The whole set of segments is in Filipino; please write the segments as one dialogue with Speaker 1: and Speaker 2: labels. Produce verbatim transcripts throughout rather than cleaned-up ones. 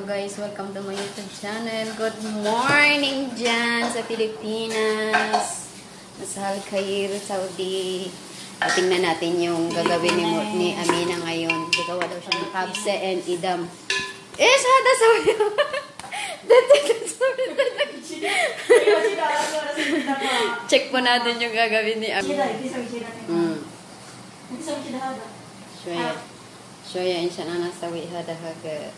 Speaker 1: guys, welcome to my YouTube channel. Good morning dyan sa Pilipinas. Nasa Al Khair, Saudi. At tingnan natin yung gagawin ni, ni Amina ngayon. Gagawa daw siya ng kabse and idam. Eh, sada sabi mo. Check po natin yung gagawin ni Amina. Hmm. Shoya. Shoya insya Allah nasawi hada haga.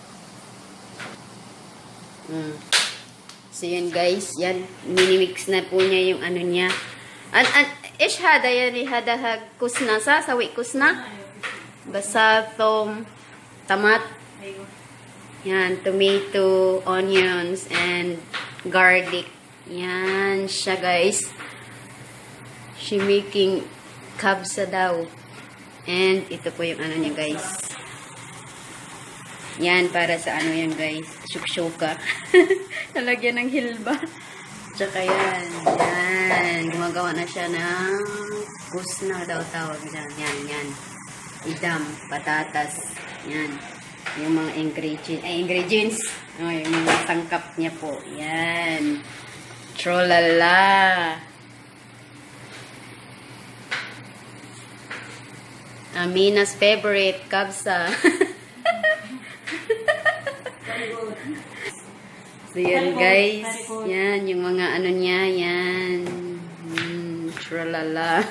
Speaker 1: Hmm. So yun guys, yan minimix na po niya yung ano niya. An an ish hada yan hada hag kusna sa sawi kusna. Basa tom tamat. Yan, tomato, onions and garlic. Yan siya guys. She making kabsa daw. And ito po yung ano niya guys. Yan para sa ano yan guys. Shukshuka. Nalagyan ng hilba. Tsaka yan. Yan. Gumagawa na siya ng kusna daw tawag dyan. Yan, yan. Idam, patatas. Yan. Yung mga ingredients. Ay, ingredients. Oh, yung mga tangkap niya po. Yan. Trolala. Amina's favorite, kabsa. So, yan guys. Yan, yung mga ano niya, yan. Mm, tralala.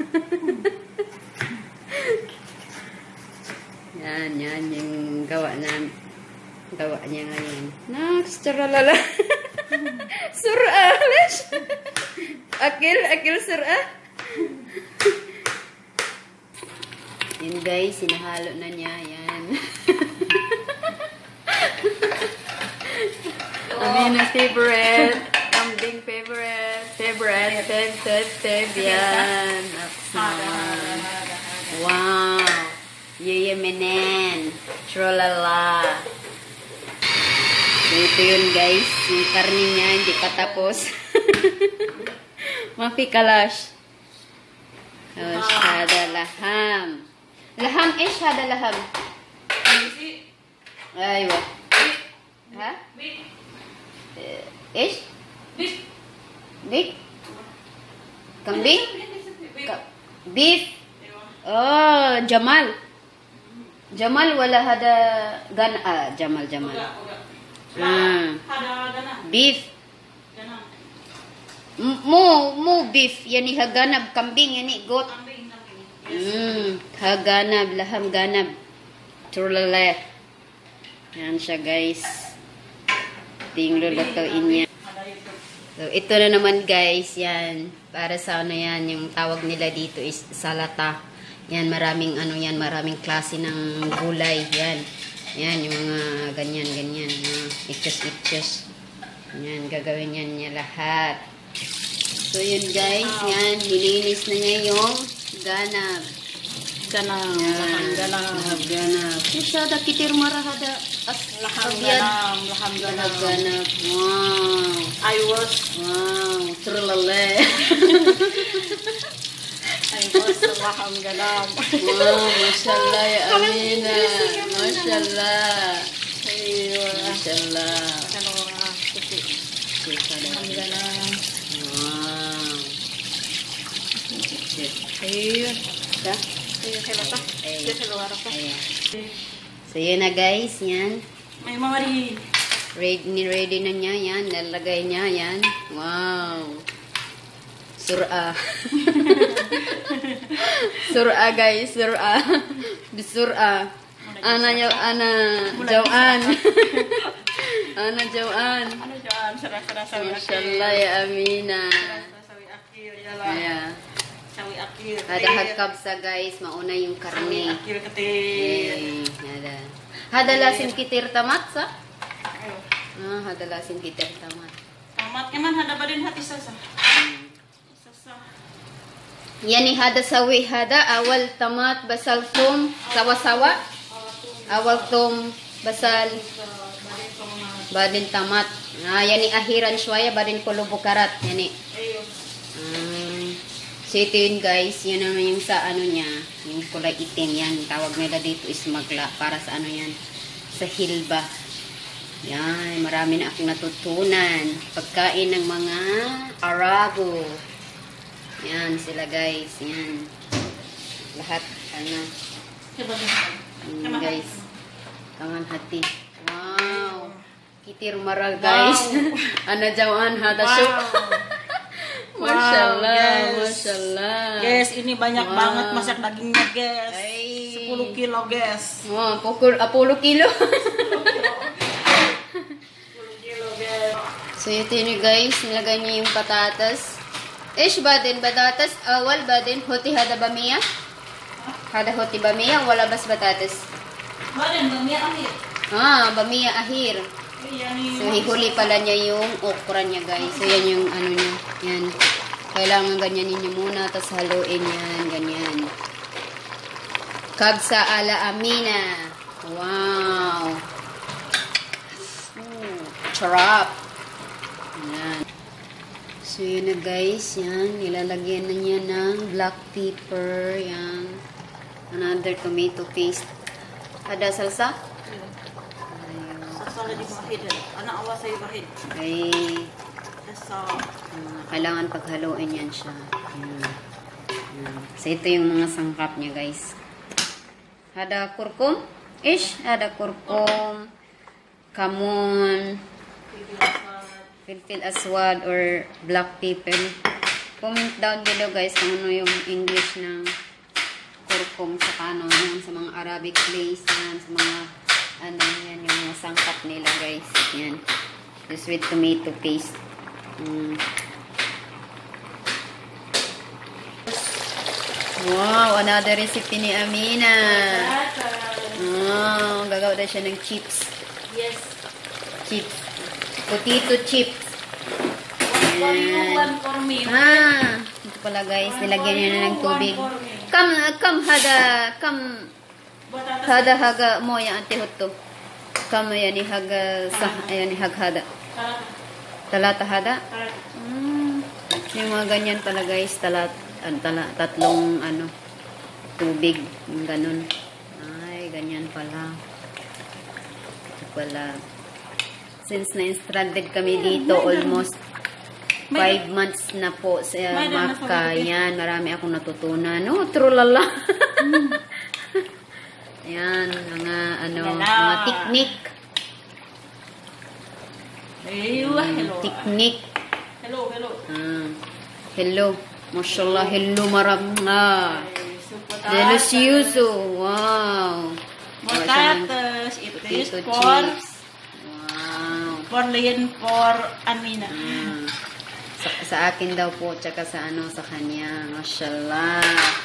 Speaker 1: Yan, yan, yung gawa na, gawa niya ngayon. Next, tralala. Sur'a, Lish. Akil, akil sur'a. Yan guys, sinahalo na niya. Yan. Amina's favorite. Kambing favorite. Favorite. Feb, feb, feb. Yan. Wow. Yeye menen. Trolala. So, ito yun guys. Yung karni niya hindi pa tapos. Mafi kalash. Oh, shada laham. Laham, ish hada laham. Aywa. Ha? Ish? Beef? Kambing? Beef? Oh, Jamal. Jamal wala hada gana. Ah, Jamal, Jamal. Hmm. Beef. Mo, mo beef. Yani haganab. Kambing, yani goat. Hmm. Haganab, laham ganab. Trulala. Yan siya guys. Tinglo lutuin niya. So, ito na naman guys. Yan. Para sa ano yan. Yung tawag nila dito is salata. Yan. Maraming ano yan. Maraming klase ng gulay. Yan. Yan. Yung mga ganyan, ganyan. Itchos-itchos. Yan. Gagawin yan niya lahat. So, yun guys. Yan. Nilinis na niya yung ganab.
Speaker 2: Ganam.
Speaker 1: Yan.
Speaker 2: Ganam.
Speaker 1: Ganab. Kusya da kitir marahada. At
Speaker 2: Laham
Speaker 1: Abyad.
Speaker 2: ganam. Laham ganam.
Speaker 1: Ganab. Wow.
Speaker 2: I was.
Speaker 1: Wow. Trulala.
Speaker 2: I was laham ganam.
Speaker 1: Wow. Mashallah ya Amina. Mashallah.
Speaker 2: Ayun.
Speaker 1: Mashallah.
Speaker 2: Ano nga. Kasi.
Speaker 1: Sika
Speaker 2: Laham
Speaker 1: na.
Speaker 2: ganam.
Speaker 1: Wow.
Speaker 2: Ayun.
Speaker 1: Da?
Speaker 2: Ayun sila pa.
Speaker 1: Ayun.
Speaker 2: Ayun sa lugar pa.
Speaker 1: Ayan. So, yun na guys. Yan.
Speaker 2: May mamari.
Speaker 1: Ready, ni-ready na niya. Yan. Nalagay niya. Yan. Wow. Sur'a. Sur'a guys. Sur'a. Bisur'a. Ana niya. Ana. Jawan. Ana Jawan.
Speaker 2: Ano dyan? Sarap-sarap sawi akil.
Speaker 1: Mashallah ya Amina.
Speaker 2: Sawi akil. Yala.
Speaker 1: Ayan.
Speaker 2: Sawi akil.
Speaker 1: Hada hagkabsa guys. Mauna yung
Speaker 2: Sawi
Speaker 1: karne.
Speaker 2: akil katil.
Speaker 1: Eh, hada. Hada lasin kitir tamat sa?
Speaker 2: Ayun.
Speaker 1: Ah, hada lasin kitir tamat.
Speaker 2: Tamat naman. Hada ba din hati sasa? Sasa.
Speaker 1: Yani hada sawi hada awal tamat basal tum sawa-sawa. Awal tum basal badin tamat. Ah, yani akhiran shwaya badin kulubu karat. Yani.
Speaker 2: Ayun.
Speaker 1: Um, so ito yun guys, yun naman yung sa ano niya, yung kulay itim yan. Tawag nila dito is magla para sa ano yan, sa hilba. Yan, marami na akong natutunan. Pagkain ng mga Arabo. Yan sila guys. Yan. Lahat, ano. Yan, guys. Kangan hati. Wow. Kitir mara guys. Ana jawan hada syuk. Mashallah,
Speaker 2: guys.
Speaker 1: mashallah.
Speaker 2: Guys, ini banyak
Speaker 1: Wow.
Speaker 2: banget masak dagingnya, guys.
Speaker 1: Ay.
Speaker 2: sepuluh kilo, guys.
Speaker 1: Wow, pukul apolo kilo.
Speaker 2: sepuluh kilo, guys.
Speaker 1: So ito yun guys, nilagay niya yung patatas. Ish badin patatas awal badin hoti hada bamiya. Hada hoti bamiya wala bas batatas.
Speaker 2: Badan bamia akhir.
Speaker 1: Ah, bamiya ahir.
Speaker 2: Iya nih.
Speaker 1: So hihuli pala niya yung okra niya guys. So yan yung ano niya. Yan. Kailangan ganyanin niyo muna tapos haluin yan, ganyan. Kabsa ala Amina. Wow. Mm, charap. Yan. So, yun na guys. Yan. Nilalagyan na niya ng black pepper. Yan. Another tomato paste. Ada salsa? Ayun.
Speaker 2: Sasala di bahid. Anak awas saya bahid.
Speaker 1: Okay.
Speaker 2: Asa.
Speaker 1: Uh, kailangan paghaluin yan siya. Yan. Yan. So, ito yung mga sangkap niya guys. Ada kurkum. Ish. Ada kurkum. Kamun. Filfil aswad or black pepper. Comment down below guys kung ano yung English ng kurkum sa ano yan sa mga Arabic place yan sa mga ano yan yung mga sangkap nila guys. Yan. Just with tomato paste. Mm. Wow, another recipe ni Amina. Wow, gagawa na siya ng chips.
Speaker 2: Yes.
Speaker 1: Chips. Potato chips.
Speaker 2: For you, one for me.
Speaker 1: Ah, ito pala guys, nilagyan niya na ng tubig. Kam, kam hada, kam,
Speaker 2: Batatas.
Speaker 1: hada haga mo yan ante hoto. Kam yan ni haga, sa, yan ni haghada. Talata hada. Hmm. Yung mga ganyan pala guys, talat, an, tala, tatlong ano, tubig, yung ganun. Ay, ganyan pala. Ito pala. Since na-stranded kami dito, almost five months na po sa Maka. Yan, marami akong natutunan. No, trulala. Yan, mga ano, mga technique.
Speaker 2: Hello, hello.
Speaker 1: Technique.
Speaker 2: Hello, hello.
Speaker 1: Ah, hello. Mashallah, hello marama.
Speaker 2: Super
Speaker 1: Delicioso. Wow.
Speaker 2: Batatas. It is
Speaker 1: Potato
Speaker 2: for
Speaker 1: chips. Wow.
Speaker 2: for Lian for Amina.
Speaker 1: Ah, sa, sa akin daw po, tsaka sa ano, sa kanya. Mashallah.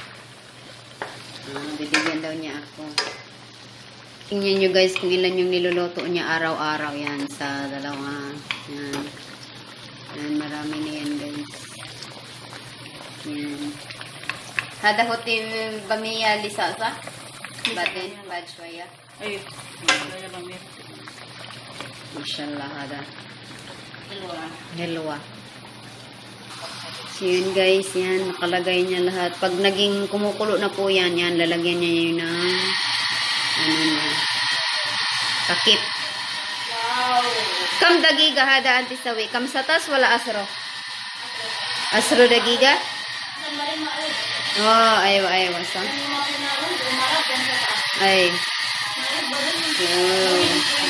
Speaker 1: Ah, bibigyan daw niya ako. Tingnan nyo guys kung ilan yung niluluto niya araw-araw. Yan, sa dalawa. Yan. Yan, marami na yan guys. Yan. Hada hotin bamiya lisasa? Batin, bajwaya.
Speaker 2: Ay, kaya lang yan.
Speaker 1: Mashallah, hada.
Speaker 2: Hello. ah.
Speaker 1: Helwa. So yun guys, yan, nakalagay niya lahat. Pag naging kumukulo na po yan, yan, lalagyan niya yun ng, ano niya, takip.
Speaker 2: Wow.
Speaker 1: Kam dagiga hada anti sawi, kam satas wala asro. Asro dagiga? Oh, ayaw, ayaw, wasa. Ay. Yun.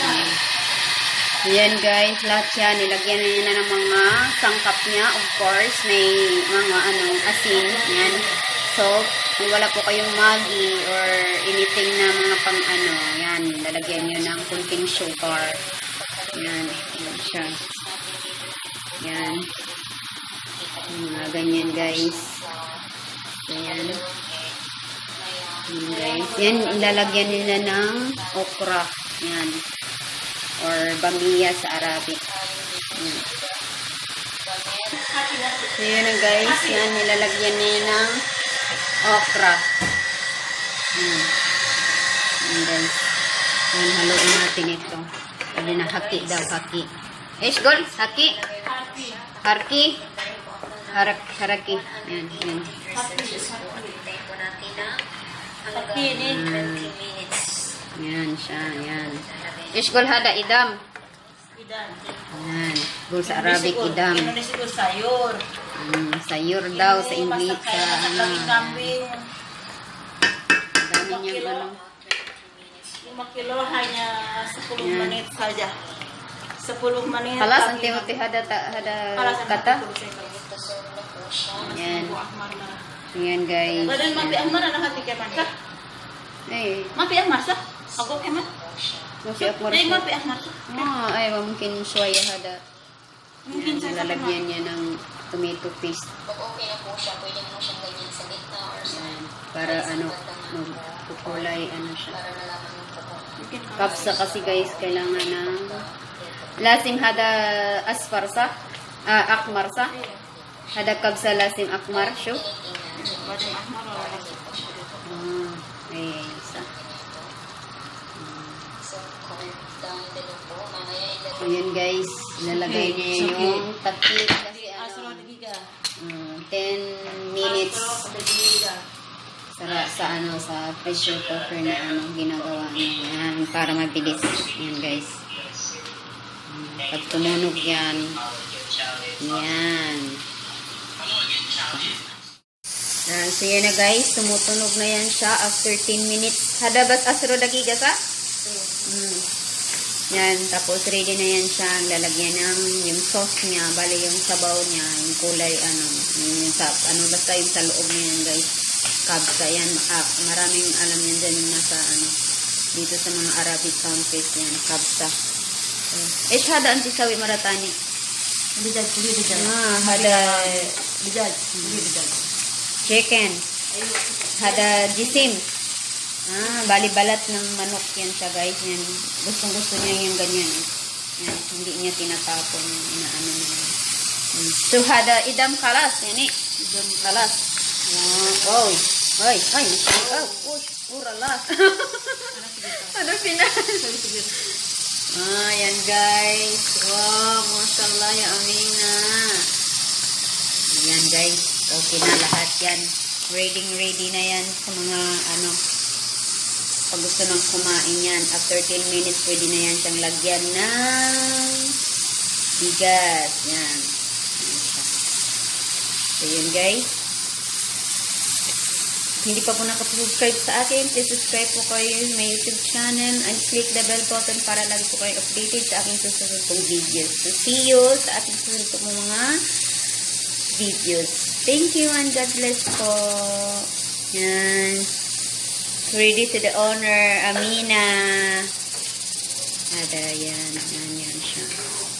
Speaker 1: Yan guys, lahat yan. Nilagyan na niya na ng mga sangkap niya. Of course, may mga anong asin. Yan. Salt. Kung wala po kayong Maggi or anything na mga pang ano, yan. Lalagyan niyo ng kunting sugar. Yan. Yan siya. Yan. Mga ganyan guys. Yan. Yan guys. Yan, ilalagyan nila ng okra. Yan. Or bamiya sa Arabic. Yan. So yun na guys. Yan, nilalagyan nila ng okra. Yan. Yan guys. Yan, haluin natin ito. Sabi na haki daw, haki. Ish, gol, haki. Harki. Harak, haraki. Yan, yan.
Speaker 2: Tapi ini
Speaker 1: Yan siya, yan. Ishgol hada idam.
Speaker 2: Idan.
Speaker 1: Yan. Gul sa Arabic, idam.
Speaker 2: Indonesia ko sayur.
Speaker 1: Hmm, sayur daw sa English. Sa ano.
Speaker 2: Kambing.
Speaker 1: Dami niyang ano.
Speaker 2: lima kilo hanya sepuluh
Speaker 1: Yan.
Speaker 2: menit saja. sepuluh menit.
Speaker 1: Kalas,
Speaker 2: lagi
Speaker 1: anti hoti hada, ta- hada
Speaker 2: Kalas ang
Speaker 1: kata.
Speaker 2: Yan.
Speaker 1: Yan. Yan guys.
Speaker 2: Badan mapi ahmar na hati keman ka?
Speaker 1: Eh,
Speaker 2: Mapi ahmar sa? Ako keman?
Speaker 1: masih akmar
Speaker 2: Ay,
Speaker 1: siya.
Speaker 2: mapi ahmar sa?
Speaker 1: Ah, ay, mungkin suwaya hada.
Speaker 2: Mungkin
Speaker 1: Yan,
Speaker 2: sa
Speaker 1: lalagyan niya ng tomato paste.
Speaker 3: Pag okay na po siya, pwede mo siyang ganyan sa gitna or sa
Speaker 1: Yan. Para ano, magkukulay, ano siya.
Speaker 3: para nalaman ng totoo.
Speaker 1: Kapsa kasi guys, kailangan ng lasim hada asfarsa, ah, akmarsa. Hada kabsa lasim akmar, syo.
Speaker 2: Badan ahmar wala sa.
Speaker 1: Ah, ay, isa.
Speaker 3: So, comment down below po. Mamaya ilagay.
Speaker 1: So yun guys, lalagay niya yung takip kasi
Speaker 2: Asro
Speaker 1: ano,
Speaker 2: diga.
Speaker 1: mm, ten minutes
Speaker 2: Asro diga.
Speaker 1: sa, sa ano, sa pressure cooker na ano, ginagawa niya. Yan, para mabilis. Yan guys. Mm, Pag tumunog yan, yan. Yan, so yan na guys, tumutunog na yan siya after ten minutes. Hadabas asro dagiga sa? Mm. Yan, tapos ready na yan siya. Lalagyan ng yung sauce niya, bali yung sabaw niya, yung kulay, ano, yung sa, ano, basta yung sa loob niya yan guys. Kabsa yan, ah, maraming alam yan dyan yung nasa, ano, dito sa mga Arabic countries yan, kabsa. Eh, hada ang tisawi maratani.
Speaker 2: Dijaj, kulit dijaj.
Speaker 1: Ah, hada
Speaker 2: Dijaj, kulit dijaj.
Speaker 1: chicken. Hada jisim. Ah, bali balat ng manok yan siya guys. Yan. Gustong gusto niya yung ganyan. Eh. Yan. Hindi niya tinatapon yung inaano niya. Hmm. So, hada idam kalas. Yan eh. Idam kalas. Ah, oy. Oy. Oy. Oh, push. Urala. Ano pinas? Ah, yan guys. Wow, mashallah ya Amina. Yan guys. Okay na lahat yan. Ready ready na yan sa mga ano. Pag gusto nang kumain yan. After ten minutes, pwede na yan siyang lagyan ng bigas. Yan. Yan siya. So yun guys. Hindi pa po nakasubscribe sa akin, please subscribe po kayo sa my YouTube channel and click the bell button para lagi po kayo updated sa aking susunod pong videos. So, see you sa aking susunod pong mga videos. Thank you and God bless po. Yan. Ready to the owner, Amina. Ada yan. Yan yan siya.